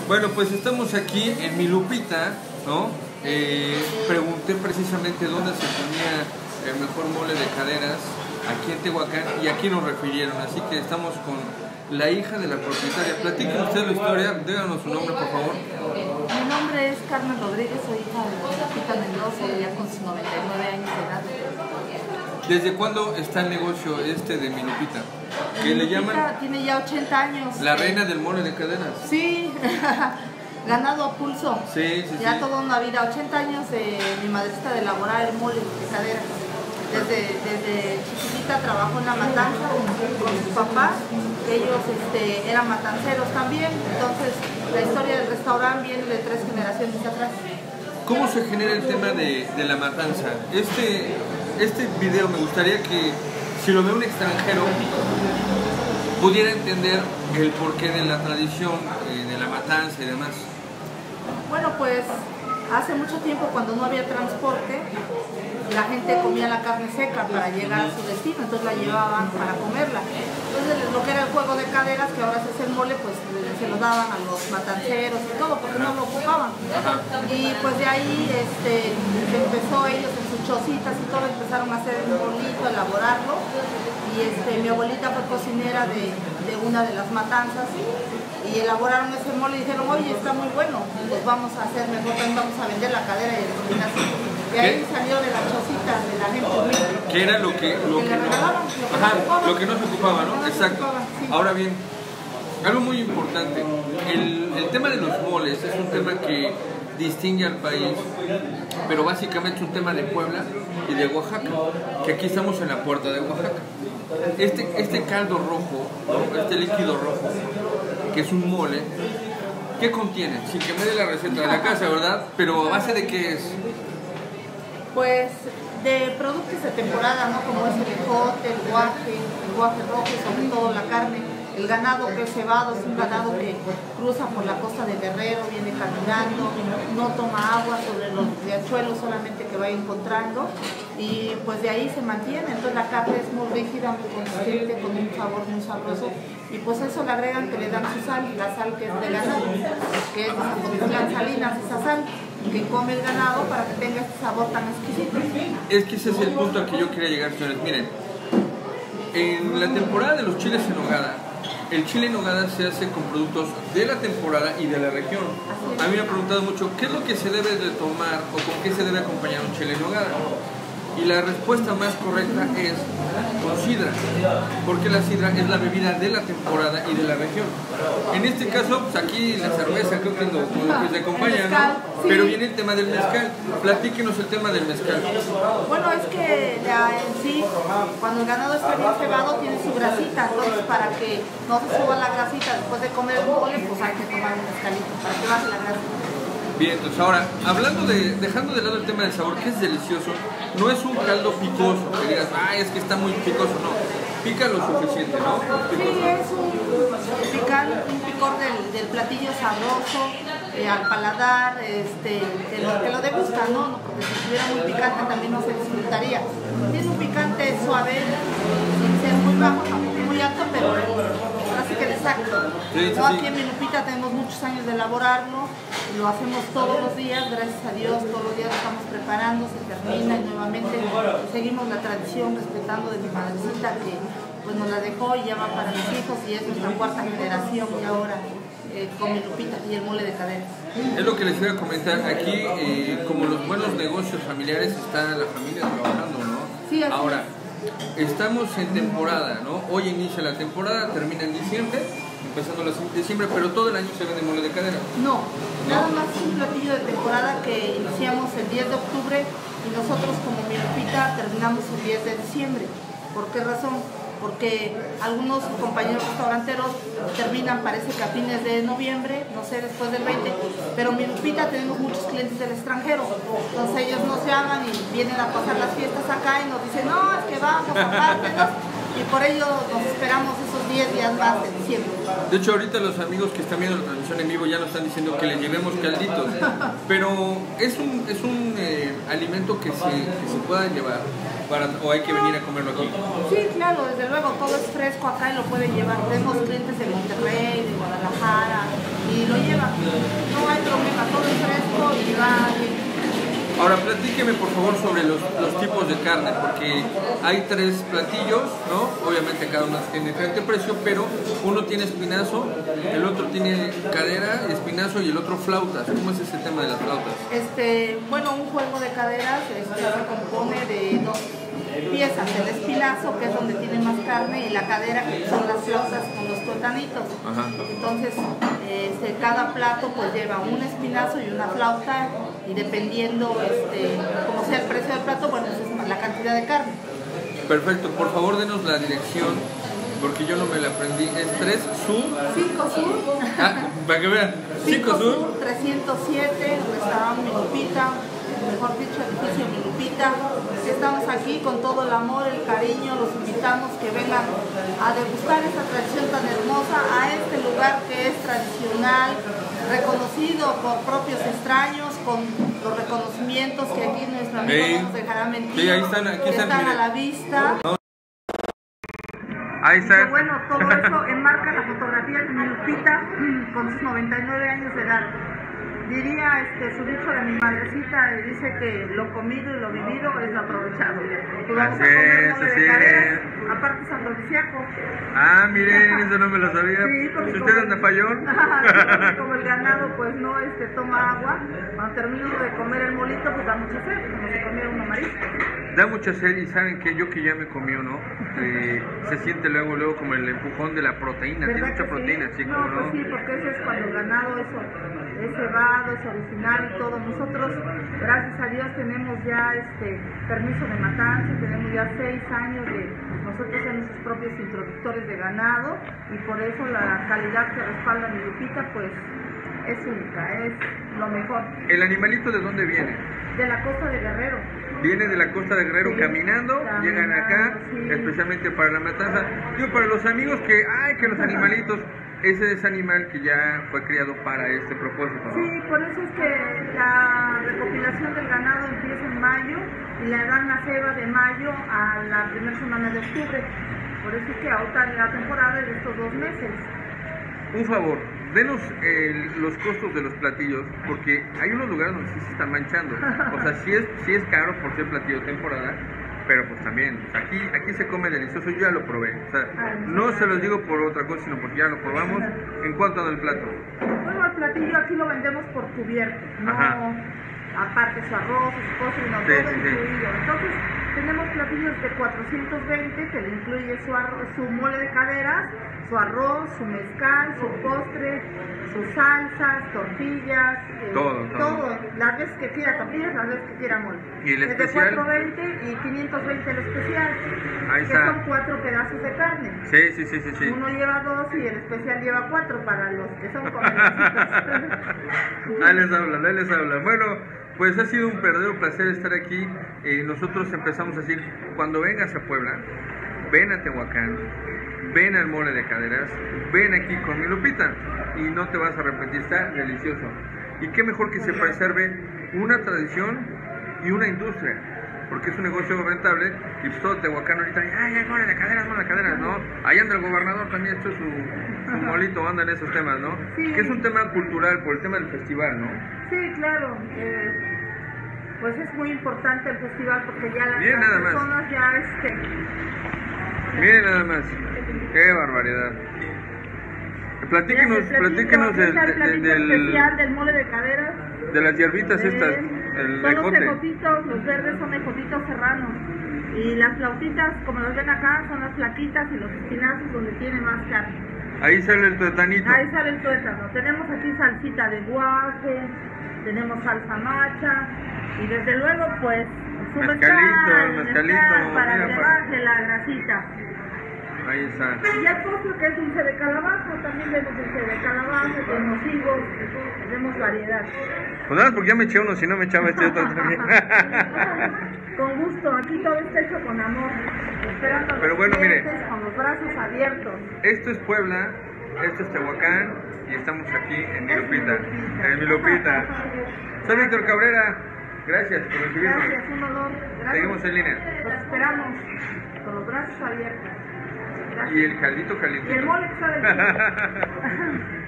Bueno, pues estamos aquí en Mi Lupita, ¿no? Pregunté precisamente dónde se comía el mejor mole de caderas aquí en Tehuacán y aquí nos refirieron, así que estamos con la hija de la propietaria. Platíquenos usted la historia, díganos su nombre, por favor. Mi nombre es Carmen Rodríguez, soy hija de la Lupita Mendoza, ya con sus 99 años de edad. ¿Desde cuándo está el negocio este de Mi Lupita? Que le llaman... Tiene ya 80 años. La reina del mole de caderas. Sí, ganado a pulso. Sí. Ya toda una vida, 80 años de mi madrecita de elaborar el mole de caderas. Desde chiquitita trabajó en la matanza con sus papás, ellos eran matanceros también, entonces la historia del restaurante viene de 3 generaciones atrás. ¿Cómo se genera el tema de la matanza? Este video me gustaría que, si lo ve un extranjero, pudiera entender el porqué de la tradición, de la matanza y demás. Bueno, pues hace mucho tiempo, cuando no había transporte, la gente comía la carne seca para llegar a su destino, entonces la llevaban para comerla. Entonces lo que era el juego de caderas, que ahora se hace el mole, pues se lo daban a los matanceros y todo, porque no lo ocupaban. Y pues de ahí empezó ellos en sus chocitas y todo, empezaron a hacer el molito, a elaborarlo. Y mi abuelita fue cocinera de una de las matanzas y elaboraron ese mole y dijeron, oye, está muy bueno, pues vamos a hacer mejor, vamos a vender la cadera y el espinazo. Y ahí salió de la chocita de la gente humilde. ¿Qué era lo que no se ocupaba, ¿no? Exacto. Sí. Ahora bien, algo muy importante, el tema de los moles es un tema que distingue al país, pero básicamente es un tema de Puebla y de Oaxaca, que aquí estamos en la puerta de Oaxaca. Este caldo rojo, ¿no? Este líquido rojo, que es un mole, ¿qué contiene? Sin que me dé la receta de la casa, ¿verdad? Pero ¿a base de qué es? Pues de productos de temporada, ¿no? Como es el ejote, el guaje rojo y sobre todo la carne. El ganado que es cebado es un ganado que cruza por la costa de Guerrero, viene caminando, no toma agua sobre los riachuelos, solamente que va encontrando, y pues de ahí se mantiene. Entonces la carne es muy rígida, muy consistente, con un sabor muy sabroso, y pues eso le agregan que le dan su sal, la sal que es de ganado, que es de Zapotitlán Salinas, esa sal que come el ganado para que tenga este sabor tan exquisito. Es que ese es el punto al que yo quería llegar, señores. Miren, en la temporada de los chiles en nogada, el chile en nogada se hace con productos de la temporada y de la región. A mí me han preguntado mucho, ¿qué es lo que se debe de tomar o con qué se debe acompañar un chile en nogada? Y la respuesta más correcta es con sidra, porque la sidra es la bebida de la temporada y de la región. En este caso, pues aquí la cerveza creo que es lo que se acompaña, ¿no? Sí. Pero viene el tema del mezcal. Platíquenos el tema del mezcal. Bueno, es que en sí, cuando el ganado está bien cebado, tiene su grasita, entonces para que no se suba la grasita después de comer el mole, pues hay que tomar un mezcalito para que baje la grasa. Bien, entonces ahora, dejando de lado el tema del sabor, que es delicioso, no es un caldo picoso, que digas, es que está muy picoso, no, pica lo suficiente, ¿no? Sí, es un picor del platillo sabroso, al paladar, que lo degusta, ¿no? Porque si estuviera muy picante también no se disfrutaría. Tiene un picante suave, sin ser muy bajo, tampoco muy alto, pero así que exacto. Sí. Aquí en Mi Lupita tenemos muchos años de elaborarlo, lo hacemos todos los días, gracias a Dios, todos los días lo estamos preparando, se termina y nuevamente seguimos la tradición respetando de mi madrecita que pues nos la dejó y ya va para mis hijos y es nuestra 4ª generación y ahora con Mi Lupita y el mole de caderas. Es lo que les iba a comentar, aquí como los buenos negocios familiares está la familia trabajando, ¿no? Sí, así ahora, estamos en temporada, ¿no? Hoy inicia la temporada, termina en diciembre, empezando en diciembre, pero todo el año se vende mole de cadera. No, nada más un platillo de temporada que iniciamos el 10 de octubre y nosotros como Mi Lupita terminamos el 10 de diciembre. ¿Por qué razón? Porque algunos compañeros restauranteros terminan, parece que a fines de noviembre, no sé, después del 20, pero en Mi Lupita tenemos muchos clientes del extranjero, entonces ellos no se hablan y vienen a pasar las fiestas acá y nos dicen, no, es que vamos, apártenos, y por ello nos esperamos esos 10 días más de diciembre. De hecho, ahorita los amigos que están viendo la transmisión en vivo ya nos están diciendo que les llevemos calditos, pero es un alimento que se pueda llevar. ¿O hay que venir a comerlo aquí? Sí, claro, desde luego, todo es fresco acá y lo pueden llevar. Tenemos clientes de Monterrey, de Guadalajara y lo llevan. platíqueme por favor sobre los tipos de carne, porque hay 3 platillos, ¿no? Obviamente cada uno tiene diferente precio, pero uno tiene espinazo, el otro tiene cadera, espinazo y el otro flautas. ¿Cómo es ese tema de las flautas? Bueno, un juego de caderas se compone de 2 piezas, el espinazo, que es donde tiene más carne, y la cadera, que son las flautas con los tuétanitos. Entonces, cada plato pues lleva un espinazo y una flauta, y dependiendo como sea el precio del plato, bueno, pues es la cantidad de carne. Perfecto, por favor denos la dirección, porque yo no me la aprendí. Es 3 Sur. 5 Sur. Para que vean. 5 Sur. 307, restaurante Mi Lupita, mejor dicho, edificio Mi Lupita. Estamos aquí con todo el amor, el cariño, los invitamos que vengan a degustar esta tradición tan hermosa, a este lugar que es tradicional, reconocido por propios extraños, con los reconocimientos que aquí nuestro amigo no nos dejará mentir, sí, ahí están, aquí están a la vista. Ahí está. Y bueno, todo eso enmarca la fotografía de Mi Lupita con sus 99 años de edad. Diría su dicho de mi madrecita, dice que lo comido y lo vivido es lo aprovechado. Pues vamos a comer mole de cadera, aparte es afrodisíaco. Miren, eso no me lo sabía. Sí, porque si usted anda fallón. Como el ganado pues no toma agua, cuando termina uno de comer el molito pues da mucha sed, como si comiera uno marisco. Da mucha sed, y saben que yo que ya me comí uno, se siente luego como el empujón de la proteína, tiene mucha proteína, sí? chico, No, pues sí, porque eso es cuando el ganado es cebado, es original y todo. Nosotros, gracias a Dios, tenemos ya permiso de matanza, tenemos ya 6 años de nosotros ser nuestros propios introductores de ganado, y por eso la calidad que respalda Mi Lupita pues es única, es lo mejor. ¿El animalito de dónde viene? De la costa de Guerrero. Viene de la costa de Guerrero, sí, caminando, llegan acá, sí, especialmente para la matanza. Digo, para los amigos que los animalitos, ese es animal que ya fue criado para este propósito, ¿no? Sí, por eso es que la recopilación del ganado empieza en mayo y le dan la ceba de mayo a la primera semana de octubre. Por eso es que ahorita la temporada es de estos 2 meses. Un favor, denos los costos de los platillos, porque hay unos lugares donde sí se están manchando. O sea, sí es caro por ser platillo de temporada, pero pues también, aquí se come delicioso. Yo ya lo probé. O sea, no se los digo por otra cosa, sino porque ya lo probamos. ¿En cuánto anda el plato? Bueno, el platillo aquí lo vendemos por cubierto, no aparte su arroz, su postre, no, todo incluido. Entonces, tenemos platillos de 420 que le incluye su mole de caderas, su arroz, su mezcal, su postre, sus salsas, tortillas, todo, las veces que quiera tortillas, las veces que quiera mole. ¿Y el especial? De 420 y 520 el especial, ahí que está. son 4 pedazos de carne. Sí. Uno lleva 2 y el especial lleva 4 para los que son comedorcitos. Ahí les habla. Bueno, pues ha sido un verdadero placer estar aquí. Nosotros empezamos a decir, cuando vengas a Puebla, ven a Tehuacán, ven al mole de caderas, ven aquí con Mi Lupita y no te vas a arrepentir, está delicioso. Y qué mejor que se preserve una tradición y una industria, porque es un negocio rentable, y pues todo Tehuacán ahorita, ay, mole de caderas, ¿no? Ahí anda el gobernador también, hecho su molito, anda en esos temas, ¿no? Sí. Que es un tema cultural por el tema del festival, ¿no? Sí, claro. Pues es muy importante el festival porque ya las personas ya Miren nada más, qué barbaridad. Platíquenos del mole de caderas. De las hierbitas estas, el ejote. Los verdes son ejotitos serranos. Y las flautitas, como las ven acá, son las flaquitas, y los espinazos donde tiene más carne. Ahí sale el tuétanito. Ahí sale el tuétano. Tenemos aquí salsita de guaje, tenemos salsa macha, y desde luego pues su mezcalito para que baje la grasita. Ahí está. Y el postre, que es dulce de calabaza, también tenemos dulce de calabaza, tenemos higos, tenemos variedad. Pues nada, porque ya me eché uno, si no me echaba este otro también. Con gusto, aquí todo está hecho con amor, esperando a los clientes con los brazos abiertos. Esto es Puebla, esto es Tehuacán, y estamos aquí en Mi Lupita. En Mi Lupita. Soy Víctor Cabrera, gracias por recibirnos. Gracias, un honor. Gracias. Seguimos en línea. Los esperamos con los brazos abiertos. Gracias. Y el caldito caliente. Y el mole que está del